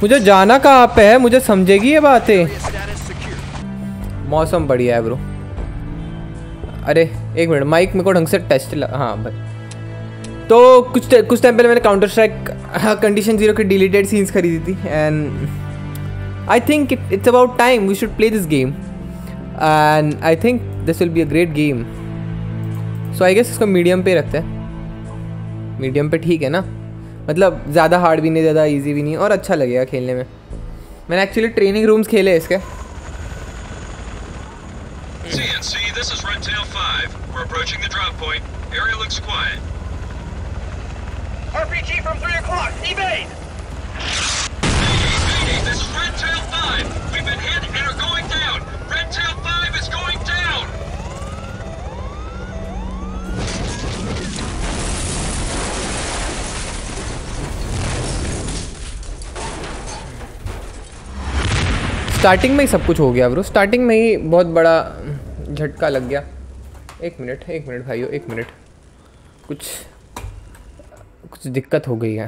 मुझे जाना कहाँ पे है, मुझे समझेगी ये बातें। मौसम बढ़िया है ब्रो। अरे एक मिनट, माइक मेरे को ढंग से टेस्ट हाँ भाई। तो कुछ टाइम पहले मैंने काउंटर स्ट्राइक कंडीशन 0 के डिलीटेड सीन्स खरीदी थी and I think it's about time we should play this game and I think this will be a great game. So I guess इसको मीडियम पे रखते हैं। मीडियम पे ठीक है ना, मतलब ज़्यादा हार्ड भी नहीं, ज़्यादा इजी भी नहीं, और अच्छा लगेगा खेलने में। मैंने एक्चुअली ट्रेनिंग रूम्स खेले इसके। CNC, this is Red Tail 5. We're approaching the drop point. Area looks quiet. RPG from 3 o'clock. Evade! Hey, this is Red Tail 5. We've been hit and are going down. Red Tail 5 is going down. Starting में ही सब कुछ हो गया bro, starting में ही बहुत बड़ा झटका लग गया। एक मिनट भाइयों, एक मिनट, कुछ दिक्कत हो गई है।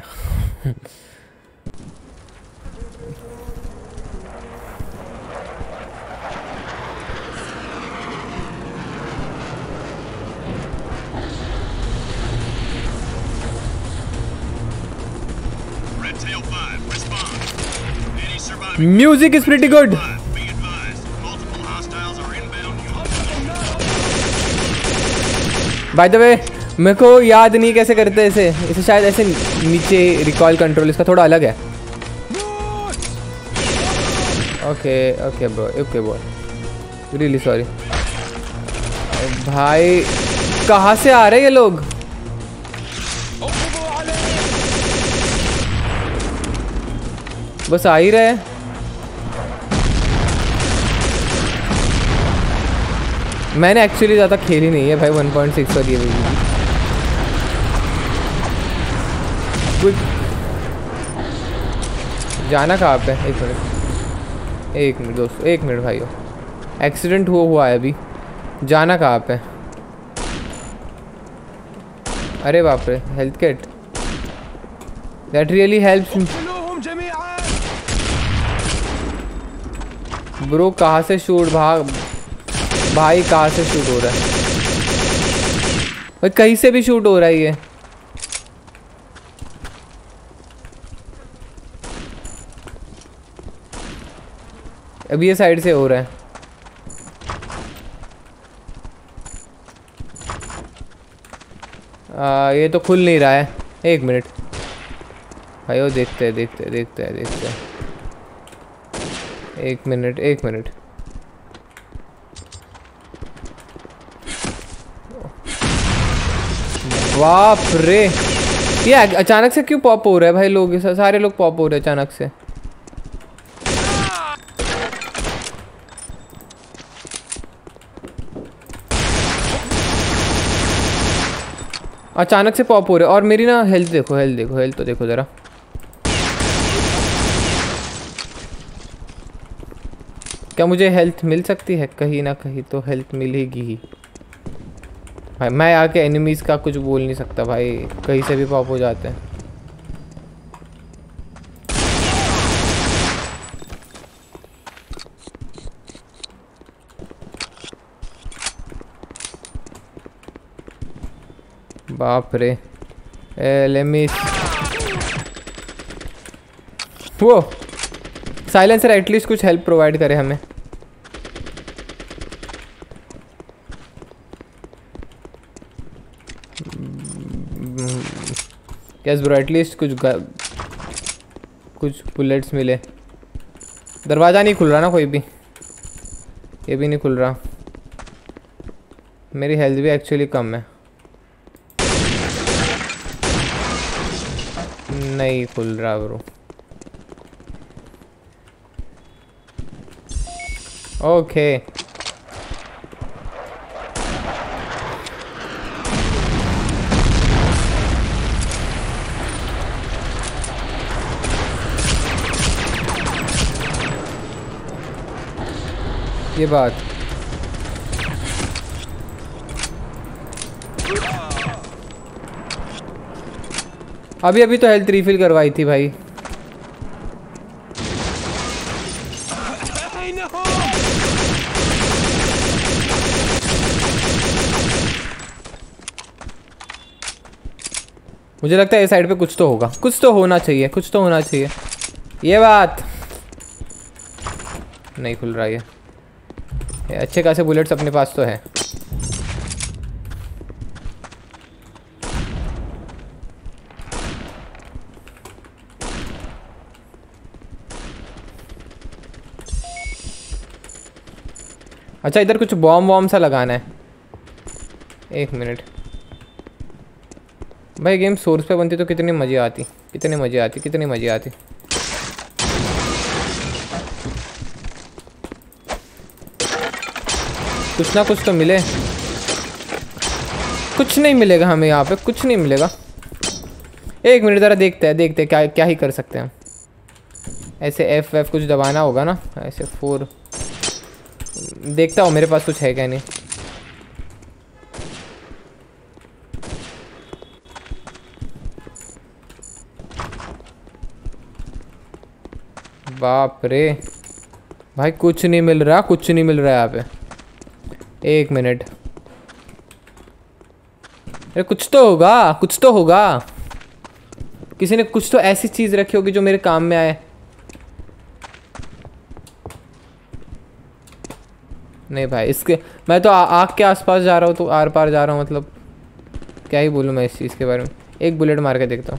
Red Tail 5, respond. Any surviving? Music is pretty good. Be advised, multiple hostiles are inbound. By the way मेरे को याद नहीं कैसे करते इसे शायद ऐसे नीचे रिकॉल कंट्रोल इसका थोड़ा अलग है। ओके ब्रो, रियली सॉरी भाई। कहाँ से आ रहे हैं ये लोग? बस आ ही रहे हैं। मैंने एक्चुअली ज़्यादा खेली नहीं है भाई 1.6 और ये भी। जाना कहाँ पे? एक मिनट दोस्तों, एक मिनट भाइयों, एक्सीडेंट हुआ है अभी। जाना कहाँ पे? अरे बाप रे, health kit that really helps bro. कहाँ से शूट भाई कहाँ से शूट हो रहा है भाई? कहीं से भी शूट हो रहा है ये। अभी ये साइड से हो रहा है। ये तो खुल नहीं रहा है। एक मिनट भाई, वो देखते हैं। एक मिनट बाप रे, ये अचानक से क्यों पॉप हो रहा है भाई? लोग सारे लोग पॉप हो रहे हैं अचानक से। अचानक से पॉप हो रहे और मेरी ना हेल्थ देखो, हेल्थ तो देखो ज़रा। क्या मुझे हेल्थ मिल सकती है? कहीं ना कहीं तो हेल्थ मिलेगी ही भाई। मैं आके एनिमीज़ का कुछ बोल नहीं सकता भाई, कहीं से भी पॉप हो जाते हैं। बाप रे, लेमी वो साइलेंसर एटलीस्ट कुछ हेल्प प्रोवाइड करे हमें। यस ब्रो, एटलीस्ट कुछ बुलेट्स मिले। दरवाज़ा नहीं खुल रहा ना कोई भी, ये भी नहीं खुल रहा। मेरी हेल्थ भी एक्चुअली कम है। नहीं खुल रहा ब्रो। ओके ये बात। अभी तो हेल्थ रिफिल करवाई थी भाई। मुझे लगता है इस साइड पे कुछ तो होगा, कुछ तो होना चाहिए, कुछ तो होना चाहिए। ये बात नहीं खुल रहा ये अच्छे खासे बुलेट्स अपने पास तो है। अच्छा इधर कुछ बॉम्ब वॉम्ब सा लगाना है। एक मिनट भाई, गेम सोर्स पे बनती तो कितनी मज़े आती, कितनी मज़े आती, कितनी मज़े आती। कुछ ना कुछ तो मिले। कुछ नहीं मिलेगा हमें यहाँ पे, कुछ नहीं मिलेगा। एक मिनट ज़रा देखते हैं क्या क्या ही कर सकते हैं हम। ऐसे F कुछ दबाना होगा ना, ऐसे 4। देखता हूँ मेरे पास कुछ है क्या नहीं। बाप रे भाई, कुछ नहीं मिल रहा, कुछ नहीं मिल रहा है यहाँ पे। एक मिनट, अरे कुछ तो होगा, कुछ तो होगा। किसी ने कुछ तो ऐसी चीज़ रखी होगी जो मेरे काम में आए। नहीं भाई, इसके मैं तो आग के आसपास जा रहा हूँ, तो आर पार जा रहा हूँ, मतलब क्या ही बोलूँ मैं इस चीज़ के बारे में। एक बुलेट मार के देखता हूँ।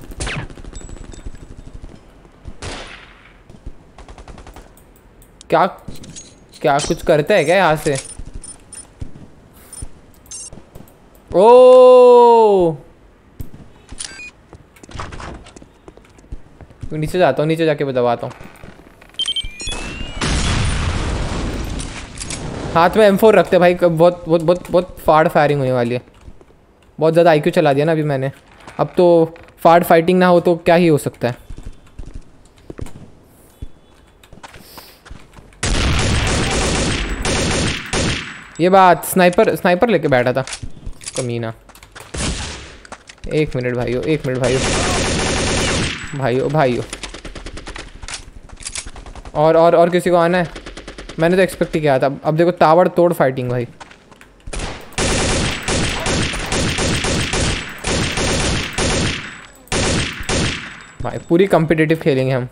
क्या क्या कुछ करता है क्या यहाँ से? ओ नीचे जाता हूँ, नीचे जाके दबाता हूँ। हाथ में M4 रखते भाई, बहुत बहुत बहुत बहुत फाड़ फायरिंग होने वाली है। बहुत ज़्यादा IQ चला दिया ना अभी मैंने। अब तो फाड़ फाइटिंग ना हो तो क्या ही हो सकता है। ये बात, स्नाइपर लेके बैठा था कमीना। एक मिनट भाइयों, एक मिनट भाइयों। और किसी को आना है? मैंने तो एक्सपेक्ट ही किया था। अब देखो ताबड़ तोड़ फाइटिंग भाई। भाई पूरी कॉम्पिटिटिव खेलेंगे हम।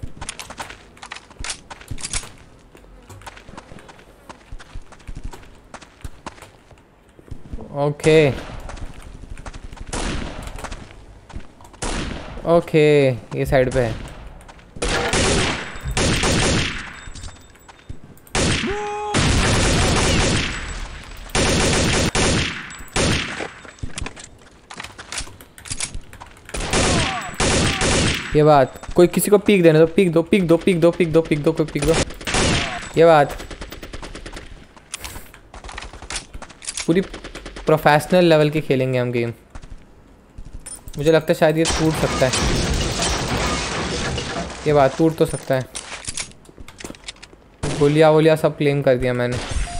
ओके ये साइड पे है। ये बात, कोई किसी को पीक देने दो, पीक दो। कोई पीक दो। ये बात पूरी प्रोफेशनल लेवल की खेलेंगे हम गेम। मुझे लगता है शायद ये टूट सकता है। ये बात टूट तो सकता है। गोलियां सब क्लेम कर दिया मैंने।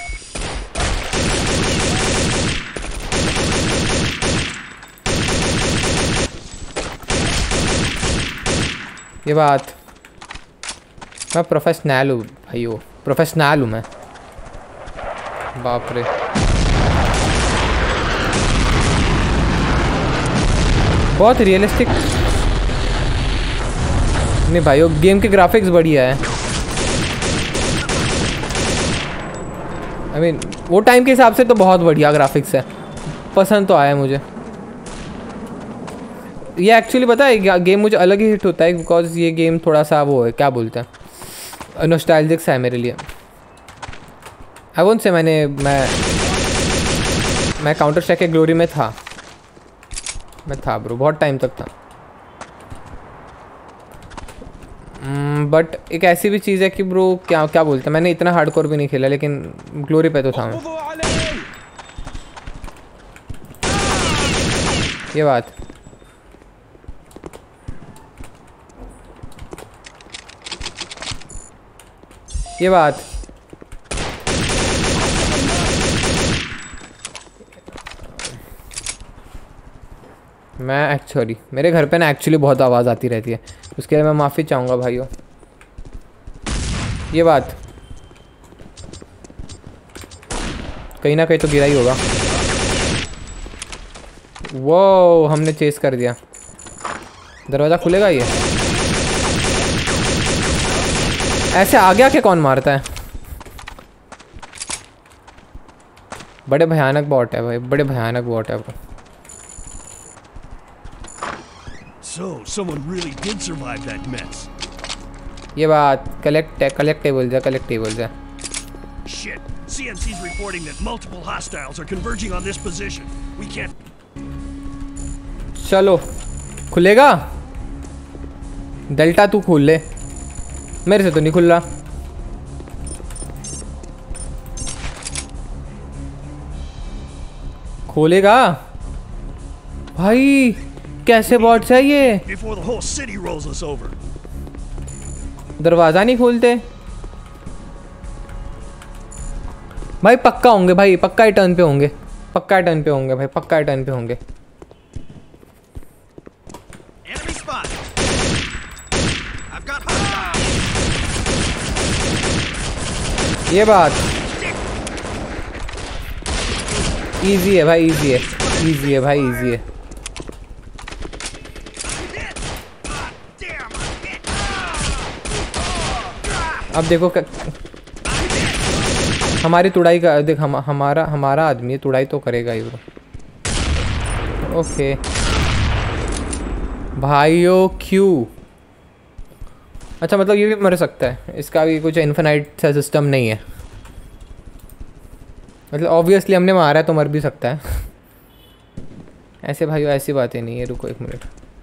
ये बात, मैं प्रोफेशनल हूँ भाइयों, प्रोफेशनल हूँ मैं। बाप रे, बहुत रियलिस्टिक। नहीं भाइयों, गेम के ग्राफिक्स बढ़िया है। आई मीन वो टाइम के हिसाब से तो बहुत बढ़िया ग्राफिक्स है, पसंद तो आया मुझे। ये एक्चुअली पता है गेम मुझे अलग ही हिट होता है, बिकॉज ये गेम थोड़ा सा वो है, क्या बोलते हैं, नॉस्टैल्जिक सा है मेरे लिए। आई वोंट से मैं काउंटर स्ट्राइक के ग्लोरी में था। मैं था ब्रो, बहुत टाइम तक था। बट एक ऐसी भी चीज़ है कि ब्रो क्या बोलते हैं, मैंने इतना हार्डकोर भी नहीं खेला, लेकिन ग्लोरी पे तो था मैं। ये बात, ये बात मैं एक्चुअली मेरे घर पे ना एक्चुअली बहुत आवाज़ आती रहती है, उसके लिए मैं माफ़ी चाहूँगा भाइयों। ये बात कहीं ना कहीं तो गिरा ही होगा। वो हमने चेस कर दिया। दरवाज़ा खुलेगा ये? ऐसे आगे आके कौन मारता है? बड़े भयानक बॉट है भाई, बड़े भयानक बॉट है वो। So, someone really did survive that mess. ये बात कलेक्टेबल्स है। Shit. CNC's reporting that multiple hostiles are converging on this position. We can't. चलो खुलेगा? डेल्टा तू खोल ले, मेरे से तो नहीं खुल रहा। खोलेगा भाई? कैसे बॉट्स है ये? Before the whole city rolls us over. दरवाज़ा नहीं खोलते भाई। पक्का होंगे भाई, पक्का ही टर्न पे होंगे, पक्का टर्न पे होंगे भाई, पक्का टर्न पे होंगे। Enemy spot. I've got ये बात इजी है भाई, इजी है, इजी है भाई, इजी है। अब देखो हमारी तुड़ाई का देख, हमारा आदमी तुड़ाई तो करेगा ही वो। ओके भाइयों क्यों? अच्छा मतलब ये भी मर सकता है, इसका भी कुछ इन्फिनाइट सा सिस्टम नहीं है। मतलब ऑब्वियसली हमने मारा है तो मर भी सकता है। ऐसे भाइयों ऐसी बातें नहीं है। रुको एक मिनट।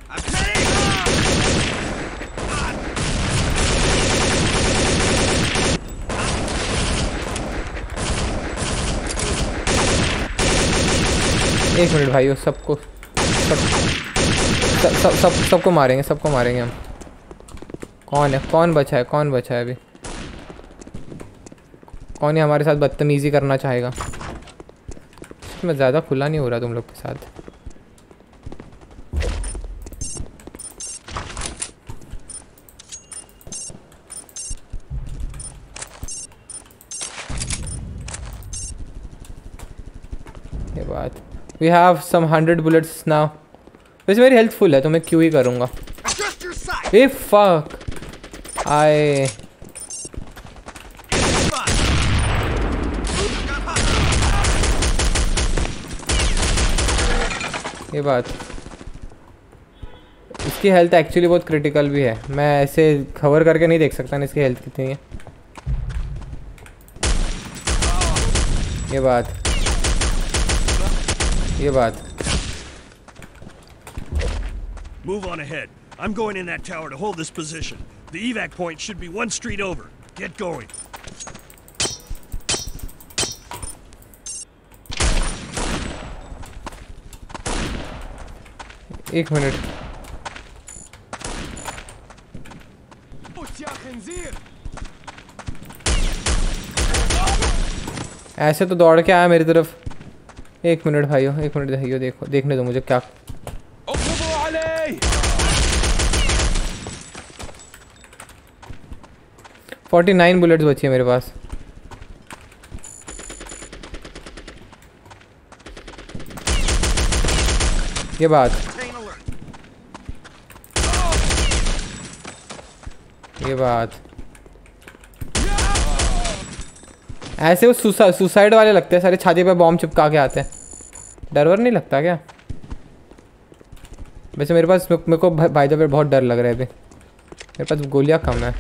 एक मिनट भाइयों, सबको मारेंगे, सबको मारेंगे हम। कौन है, कौन बचा है, कौन बचा है अभी? कौन है हमारे साथ बदतमीज़ी करना चाहेगा? मैं ज़्यादा खुला नहीं हो रहा तुम लोग के साथ। ये बात। We have some 100 bullets now. वैसे मेरी हेल्थ फुल है तो मैं क्यों ही करूँगा। ए फक आए। ये बात, इसकी हेल्थ एक्चुअली बहुत क्रिटिकल भी है। मैं ऐसे कवर करके नहीं देख सकता ना इसकी हेल्थ कितनी है। ये बात, ये बात। Move on ahead. I'm going in that tower to hold this position. The evac point should be one street over. Get going. एक मिनट। ऐसे तो दौड़ के आया मेरी तरफ। एक मिनट भाइयों, एक मिनट भाइयों, देखो देखने दो मुझे क्या। 49 बुलेट्स बची है मेरे पास। ये बात, ये बात। ऐसे वो सुसाइड वाले लगते हैं सारे, छाती पे बॉम्ब चिपका के आते हैं। डर वर नहीं लगता क्या? वैसे मेरे पास, मेरे को भाई जब बहुत डर लग रहा है अभी। मेरे पास गोलियां कम है।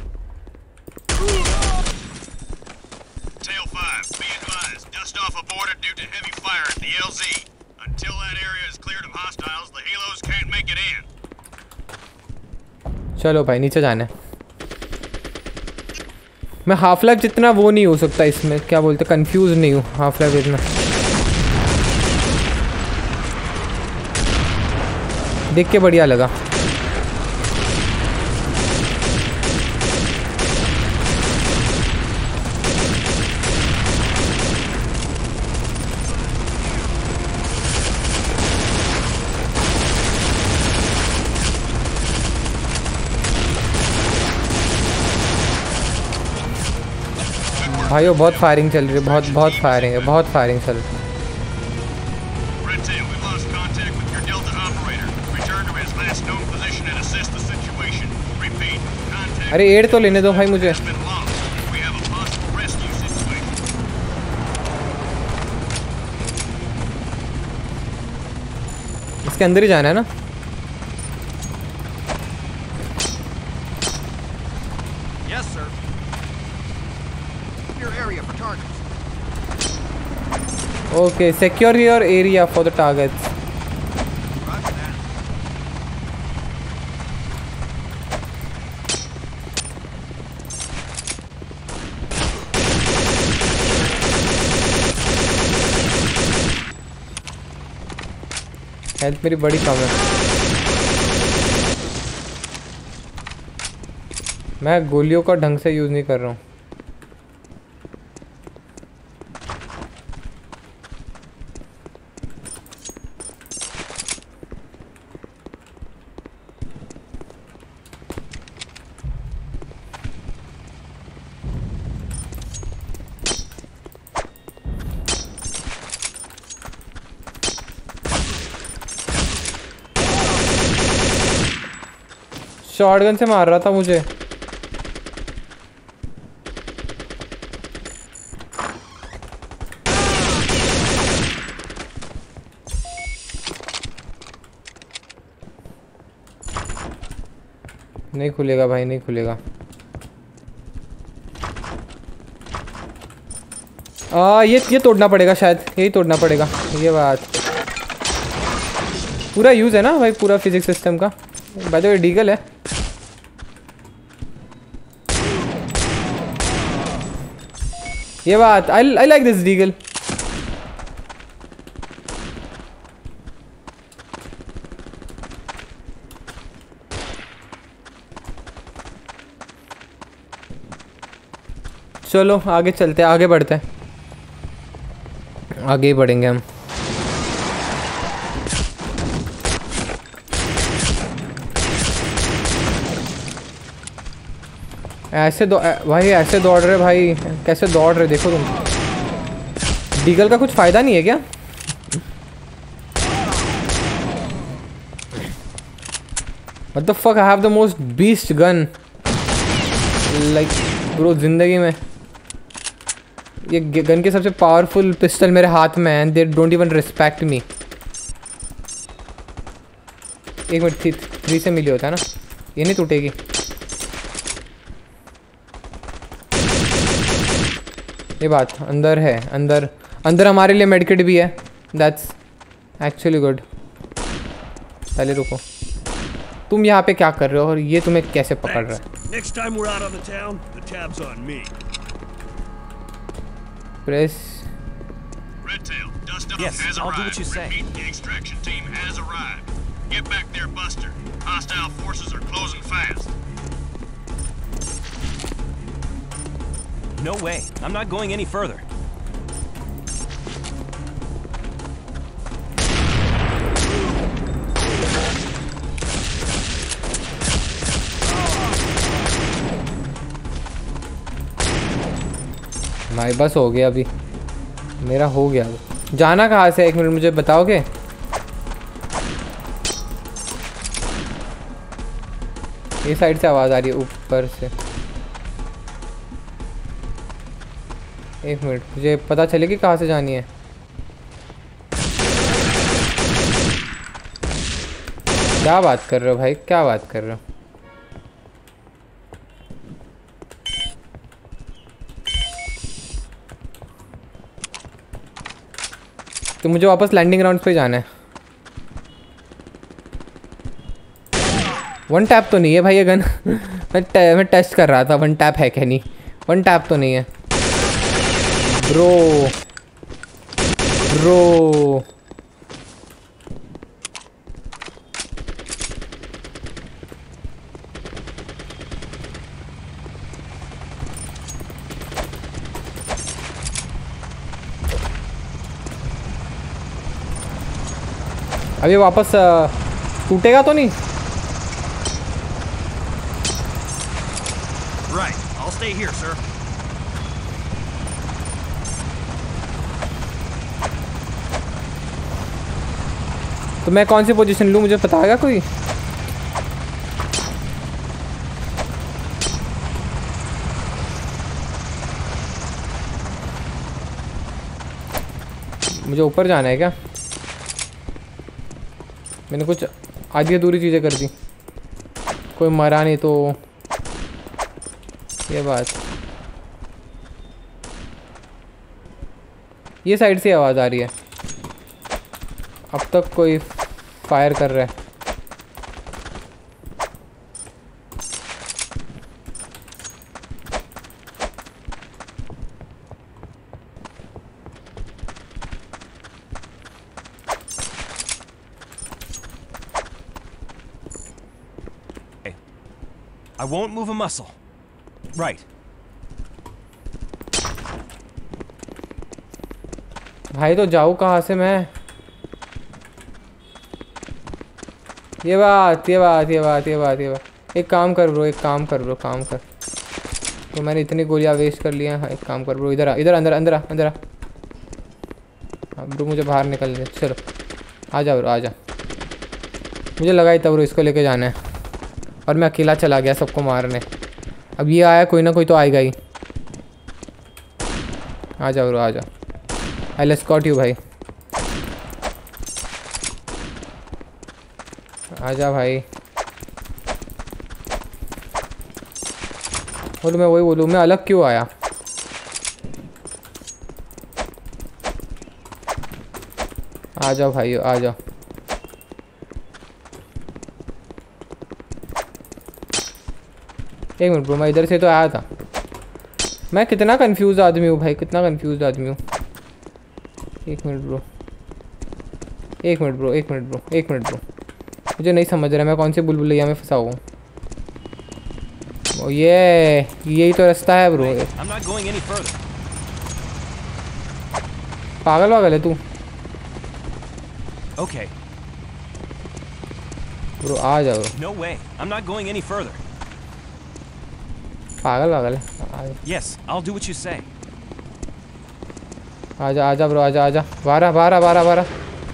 Tail 5, be advised, dust off aborted due to heavy fire at the LZ. Until that area is cleared of hostiles, the Halos can't make it in. चलो भाई नीचे जाना है। मैं हाफ लाइफ जितना वो नहीं हो सकता इसमें, क्या बोलते, कंफ्यूज नहीं हूँ हाफ लाइफ इतना। देख के बढ़िया लगा। भाइयों बहुत फायरिंग चल रही है, बहुत फायरिंग है, बहुत फायरिंग चल रही है। Red Tail, we've lost contact with your Delta operator. Return to his last known position in a city. अरे एयर तो लेने दो भाई मुझे। Been lost. We have a possible rescue situation. इसके अंदर ही जाना है ना? Yes, sir. Your area for targets. Okay, secure your area for the targets. Roger that. Health मेरी बड़ी कम है। मैं गोलियों का ढंग से यूज़ नहीं कर रहा हूँ। शॉटगन से मार रहा था मुझे। नहीं खुलेगा भाई, नहीं खुलेगा। ये तोड़ना पड़ेगा शायद, यही तोड़ना पड़ेगा। ये बात पूरा यूज़ है ना भाई, पूरा फिजिक्स सिस्टम का। बाय द वे डीगल है। ये बात आई लाइक दिस डीगल। चलो आगे चलते हैं, आगे बढ़ते हैं, आगे ही बढ़ेंगे हम। ऐसे भाई ऐसे दौड़ रहे भाई, कैसे दौड़ रहे देखो तुम। डीगल का कुछ फ़ायदा नहीं है क्या? What the fuck, I have the most beast gun like bro जिंदगी में। ये गन के सबसे पावरफुल पिस्टल मेरे हाथ में है, they don't even respect me। एक मिनट, 3 से मिली होता है ना, ये नहीं टूटेगी। ये बात अंदर है, अंदर हमारे लिए मेडिकेट भी है। That's actually good. पहले रुको, तुम यहाँ पे क्या कर रहे हो और ये तुम्हें कैसे पकड़ रहा है? Next time we're out on the town, the tab's on me. Press. Redtail, dust up Yes, has I'll do what arrived. you say. Repeat, the extraction team has arrived. Get back there, Buster. Hostile forces are closing fast. No way. I'm not going any further. भाई बस हो गया, अभी मेरा हो गया। जाना कहाँ से, एक मिनट मुझे बताओगे? ये साइड से आवाज़ आ रही है, ऊपर से। एक मिनट, मुझे पता चलेगी कहाँ से जानी है। क्या बात कर रहे हो भाई, क्या बात कर रहे हो? तो मुझे वापस लैंडिंग ग्राउंड पे जाना है। 1 टैप तो नहीं है भाई ये गन। मैं टेस्ट कर रहा था 1 टैप है क्या नहीं। 1 टैप तो नहीं है ब्रो। अभी वापस टूटेगा तो नहीं? Right. I'll stay here, sir. तो मैं कौन सी पोजीशन लूँ, मुझे बताएगा कोई? मुझे ऊपर जाना है क्या? मैंने कुछ आधी अधूरी चीज़ें कर दी, कोई मरा नहीं तो ये बात। ये साइड से आवाज़ आ रही है, अब तक कोई फायर कर रहा है। I won't move a muscle. Right. भाई तो जाऊँ कहाँ से मैं? ये बात। एक काम कर ब्रो, काम कर। तो मैंने इतनी गोलियाँ वेस्ट कर लिया। एक काम कर ब्रो, इधर अंदर आ। हाँ ब्रो, मुझे बाहर निकल दे। चलो आ जा ब्रो, आ जा। मुझे लगा ही था ब्रो इसको लेके जाना है, और मैं अकेला चला गया सबको मारने। अब ये आया, कोई ना कोई तो आएगा ही। आ जा ब्रो, आ जा। आई विल एस्कॉर्ट यू भाई। आ जा भाई। बोलो, मैं वही बोलूँ, मैं अलग क्यों आया? आ जाओ भाई, आ जाओ। एक मिनट ब्रो, मैं इधर से तो आया था। मैं कितना कंफ्यूज आदमी हूँ भाई, कितना कंफ्यूज आदमी हूँ। एक मिनट ब्रो, मुझे नहीं समझ रहा मैं कौन से बुलबुलैया में फंसा हुआ हूँ। यही तो रास्ता है bro. I'm not going any further. पागल है तू। Okay. ब्रो आ जाओ। No way. I'm not going any further. पागल है। Yes, I'll do what you say. आजा ब्रो, आजा। 12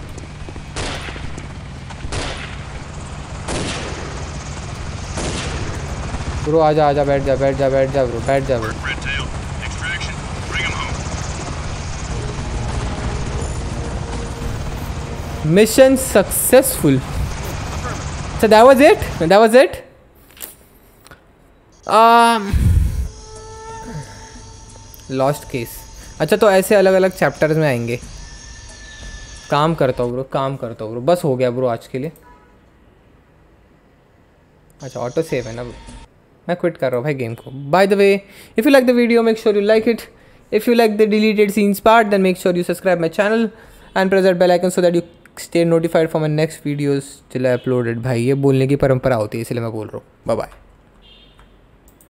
ब्रो आजा, बैठ जा ब्रो, बैठ जा bro. Red tail. Extraction. Bring him home. Mission successful. So that was it. Lost case. अच्छा, तो ऐसे अलग अलग चैप्टर्स में आएंगे। काम करता हूँ ब्रो, बस हो गया ब्रो आज के लिए। अच्छा, ऑटो सेव है ना ब्रो, मैं क्विट कर रहा हूँ भाई गेम को। By the way, if you like the video make sure you like it. If you like the deleted scenes part then make sure you subscribe my channel and press that bell icon so that you stay notified for my next videos till I uploaded. भाई ये बोलने की परंपरा होती है, इसलिए मैं बोल रहा हूँ। Bye bye.